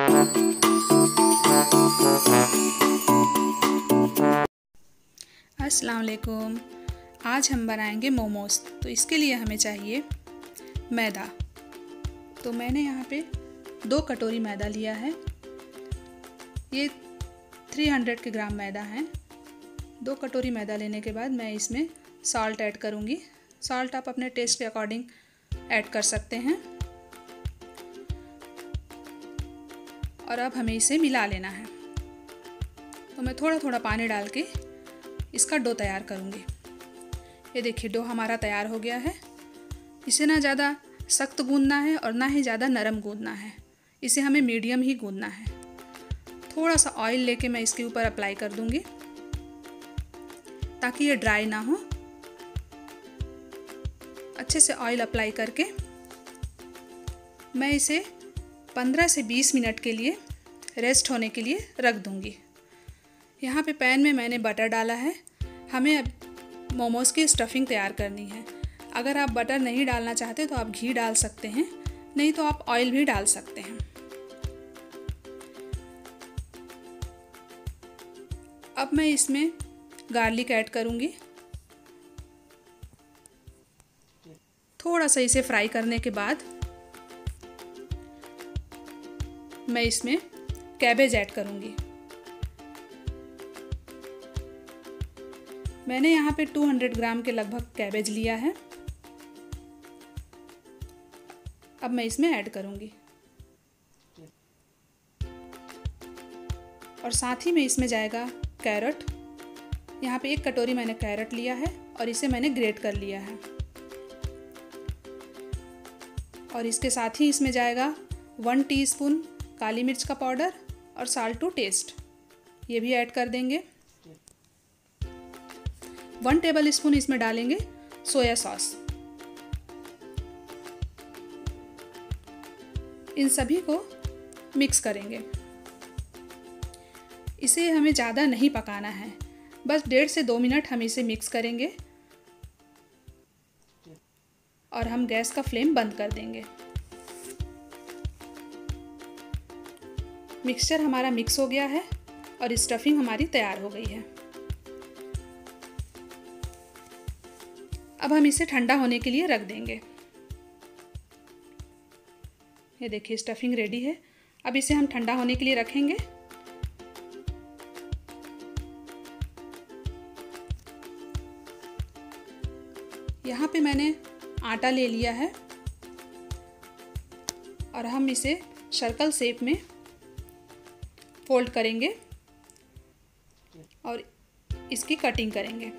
अस्सलाम वालेकुम। आज हम बनाएंगे मोमोज़। तो इसके लिए हमें चाहिए मैदा। तो मैंने यहाँ पे 2 कटोरी मैदा लिया है। ये 300 ग्राम मैदा है। 2 कटोरी मैदा लेने के बाद मैं इसमें सॉल्ट ऐड करूँगी। सॉल्ट आप अपने टेस्ट के अकॉर्डिंग ऐड कर सकते हैं। और अब हमें इसे मिला लेना है। तो मैं थोड़ा थोड़ा पानी डाल के इसका डो तैयार करूँगी। ये देखिए डो हमारा तैयार हो गया है। इसे ना ज़्यादा सख्त गूंदना है और ना ही ज़्यादा नरम गूंदना है। इसे हमें मीडियम ही गूंदना है। थोड़ा सा ऑयल लेके मैं इसके ऊपर अप्लाई कर दूँगी ताकि ये ड्राई ना हो। अच्छे से ऑयल अप्लाई करके मैं इसे 15 से 20 मिनट के लिए रेस्ट होने के लिए रख दूँगी। यहाँ पे पैन में मैंने बटर डाला है। हमें अब मोमोज़ की स्टफिंग तैयार करनी है। अगर आप बटर नहीं डालना चाहते तो आप घी डाल सकते हैं, नहीं तो आप ऑयल भी डाल सकते हैं। अब मैं इसमें गार्लिक ऐड करूँगी। थोड़ा सा इसे फ्राई करने के बाद मैं इसमें कैबेज ऐड करूँगी। मैंने यहाँ पे 200 ग्राम के लगभग कैबेज लिया है। अब मैं इसमें ऐड करूँगी और साथ ही में इसमें जाएगा कैरेट। यहाँ पे 1 कटोरी मैंने कैरेट लिया है और इसे मैंने ग्रेट कर लिया है। और इसके साथ ही इसमें जाएगा 1 टीस्पून काली मिर्च का पाउडर और साल्ट टू टेस्ट, ये भी ऐड कर देंगे। 1 टेबल स्पून इसमें डालेंगे सोया सॉस। इन सभी को मिक्स करेंगे। इसे हमें ज़्यादा नहीं पकाना है, बस 1.5 से 2 मिनट हम इसे मिक्स करेंगे और हम गैस का फ्लेम बंद कर देंगे। मिक्सचर हमारा मिक्स हो गया है और स्टफिंग हमारी तैयार हो गई है। अब हम इसे ठंडा होने के लिए रख देंगे। ये देखिए स्टफिंग रेडी है। अब इसे हम ठंडा होने के लिए रखेंगे। यहाँ पे मैंने आटा ले लिया है और हम इसे सर्कल शेप में फोल्ड करेंगे और इसकी कटिंग करेंगे।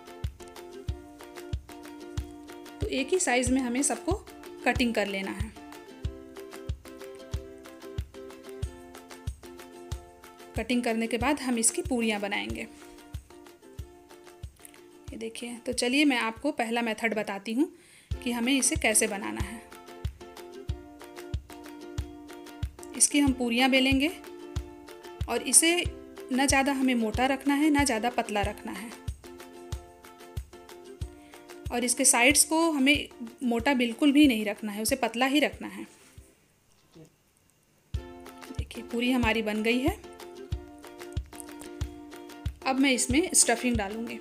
तो एक ही साइज़ में हमें सबको कटिंग कर लेना है। कटिंग करने के बाद हम इसकी पूरियां बनाएंगे। ये देखिए। तो चलिए मैं आपको पहला मेथड बताती हूँ कि हमें इसे कैसे बनाना है। इसकी हम पूरियां बेलेंगे और इसे ना ज़्यादा हमें मोटा रखना है ना ज़्यादा पतला रखना है। और इसके साइड्स को हमें मोटा बिल्कुल भी नहीं रखना है, उसे पतला ही रखना है। देखिए पूरी हमारी बन गई है। अब मैं इसमें स्टफिंग डालूंगी।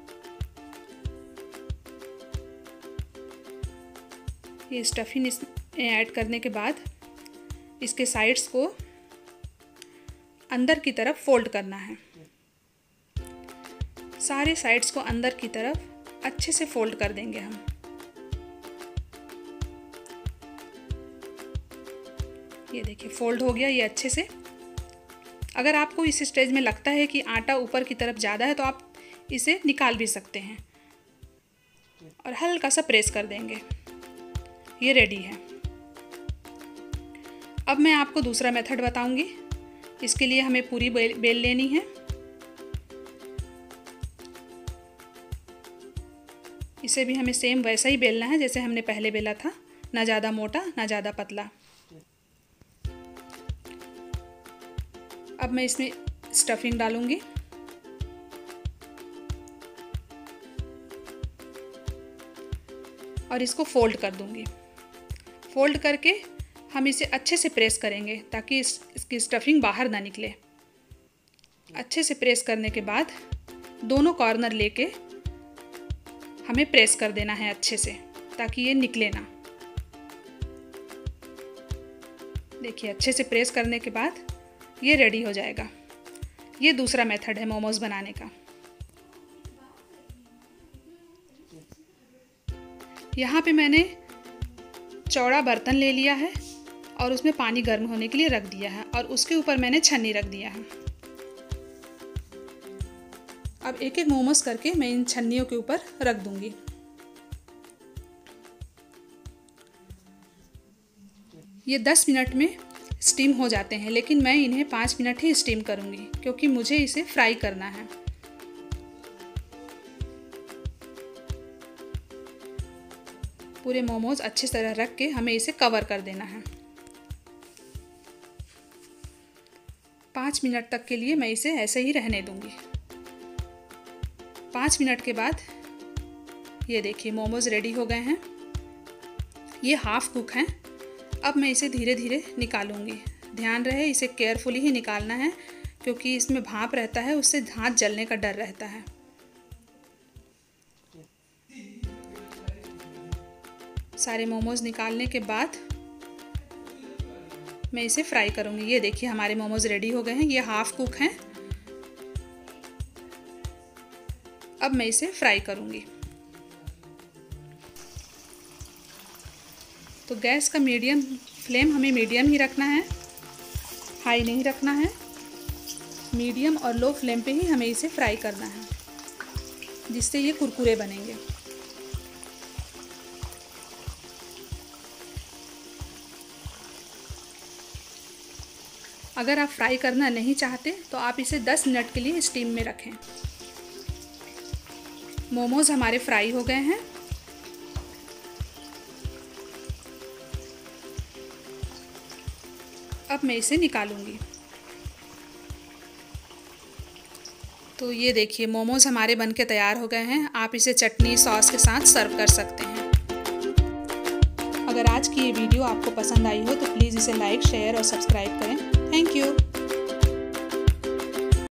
ये स्टफिंग इसमें ऐड करने के बाद इसके साइड्स को अंदर की तरफ फोल्ड करना है। सारे साइड्स को अंदर की तरफ अच्छे से फोल्ड कर देंगे हम। ये देखिए फोल्ड हो गया ये अच्छे से। अगर आपको इस स्टेज में लगता है कि आटा ऊपर की तरफ ज़्यादा है तो आप इसे निकाल भी सकते हैं और हल्का सा प्रेस कर देंगे। ये रेडी है। अब मैं आपको दूसरा मेथड बताऊंगी। इसके लिए हमें पूरी बेल लेनी है। इसे भी हमें सेम वैसा ही बेलना है जैसे हमने पहले बेला था, ना ज़्यादा मोटा ना ज़्यादा पतला। अब मैं इसमें स्टफिंग डालूंगी और इसको फोल्ड कर दूंगी। फोल्ड करके हम इसे अच्छे से प्रेस करेंगे ताकि इसकी स्टफिंग बाहर ना निकले। अच्छे से प्रेस करने के बाद दोनों कॉर्नर लेके हमें प्रेस कर देना है अच्छे से ताकि ये निकले ना। देखिए अच्छे से प्रेस करने के बाद ये रेडी हो जाएगा। ये दूसरा मेथड है मोमोज़ बनाने का। यहाँ पे मैंने चौड़ा बर्तन ले लिया है और उसमें पानी गर्म होने के लिए रख दिया है और उसके ऊपर मैंने छन्नी रख दिया है। अब एक एक मोमोज़ करके मैं इन छन्नियों के ऊपर रख दूंगी। ये 10 मिनट में स्टीम हो जाते हैं, लेकिन मैं इन्हें 5 मिनट ही स्टीम करूंगी क्योंकि मुझे इसे फ्राई करना है। पूरे मोमोज़ अच्छी तरह रख के हमें इसे कवर कर देना है। 5 मिनट तक के लिए मैं इसे ऐसे ही रहने दूंगी। 5 मिनट के बाद ये देखिए मोमोज़ रेडी हो गए हैं। ये हाफ कुक हैं। अब मैं इसे धीरे धीरे निकालूंगी। ध्यान रहे इसे केयरफुली ही निकालना है क्योंकि इसमें भाप रहता है, उससे हाथ जलने का डर रहता है। सारे मोमोज़ निकालने के बाद मैं इसे फ्राई करूंगी। ये देखिए हमारे मोमोज़ रेडी हो गए हैं। ये हाफ कुक हैं। अब मैं इसे फ्राई करूंगी। तो गैस का मीडियम फ्लेम हमें मीडियम ही रखना है, हाई नहीं रखना है। मीडियम और लो फ्लेम पे ही हमें इसे फ्राई करना है जिससे ये कुरकुरे बनेंगे। अगर आप फ्राई करना नहीं चाहते तो आप इसे 10 मिनट के लिए स्टीम में रखें। मोमोज़ हमारे फ्राई हो गए हैं। अब मैं इसे निकालूंगी। तो ये देखिए मोमोज़ हमारे बनके तैयार हो गए हैं। आप इसे चटनी सॉस के साथ सर्व कर सकते हैं। अगर आज की ये वीडियो आपको पसंद आई हो तो प्लीज़ इसे लाइक, शेयर और सब्सक्राइब करें। Thank you.